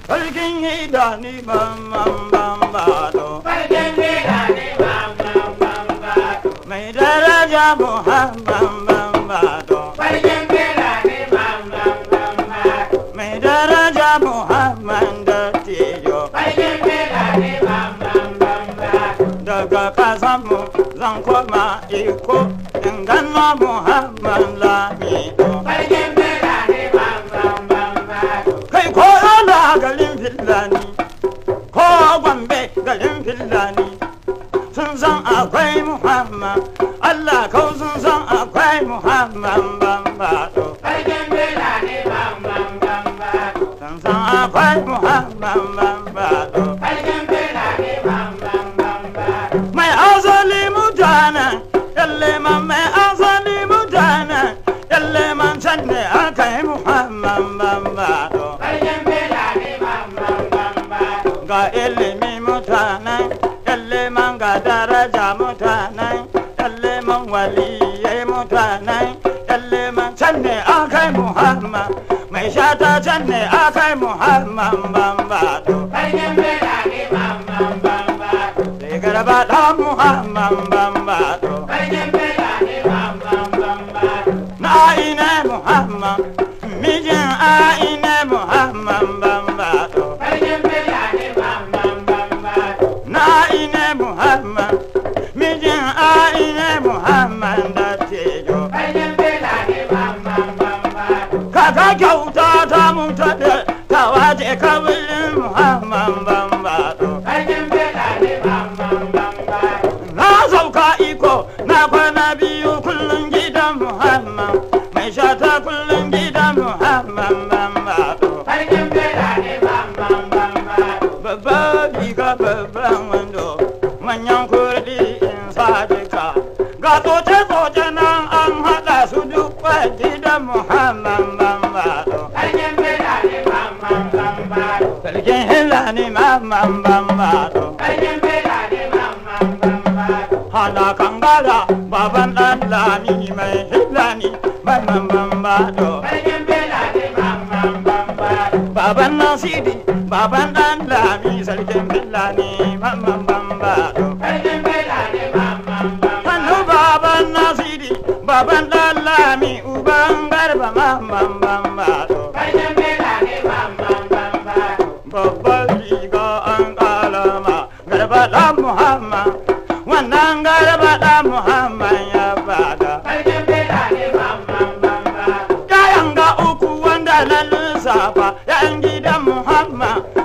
Sarkin idani bambambado. Sarkin idani bambambado. Mai daraja Muhammad bambado. Sarkin idani bambambado. Mai daraja Muhammad dattijo. Sarkin idani bambambado. Daga kasanmu zan koma iko in gano Muhammad Lamido. Sarkin idani bambambado. Kai ko ana garin Fillani, ko Gombe garin Fillani, sun san akwai Muhammad, Allah kau sun san akwai Muhammad bambado. Sarkin idani bambambado. Sun san akwai Muhammad bambado. Sarkin idani bambambado. Mai asali mutanen, yalle man mai asali mutanen, yalle man can ne aka yi Muhammad bambado. Sarkin idani bambambado. Ga ilimi mutanen, yalle man ga daraja mutanen, yalle man waliyai mutanen, yalle man can ne aka yi Muhammad. Mai shata can ne aka yi Muhammad bambado. Sarkin idani bambambado. Sai garba ɗan Muhammad bambado. Sarkin idani bambambado. Na ina Muhammad, mijin ina Muhammad bambado. Sarkin idani bambambado. Na ina Muhammad, mijin ina Muhammad dattijo. Sarkin idani bambambado. Kaka kyauta ta mutane, ta waje kabilin Muhammad bambado. Sarkin idani bambambado. Na sauka iko, na kwana biyu kullum gidan Muhammad, mai shata kullum gidan Muhammad bambado. Sarkin idani bambambado. Babban riga babban wando, manyan kurɗi in sa jika. Ga tsoce-tsoce nan an haɗa su duk gidan Muhammad bambado. Sarkin idani bambambado. Sarkin Hillani Muhammad bambado. Sarkin idani bambambado. Hana kangara baban ɗan lami mai Hillani Muhammad bambado. Sarkin idani bambambado. Baban Nasidi, baban ɗan lami sarkin Hillani Muhammad bambado. Sarkin idani bambambado. Hannu baban Nasidi, baban ɗan lami uban garba Muhammad bambado. Sarkin idani bambambado. Babban riga an kalama garba ɗan Muhammad, wannan garba ɗan Muhammad ya bada. Sarkin idani bambambado. Yayan ga uku wanda na lissafa, yan gidan Muhammad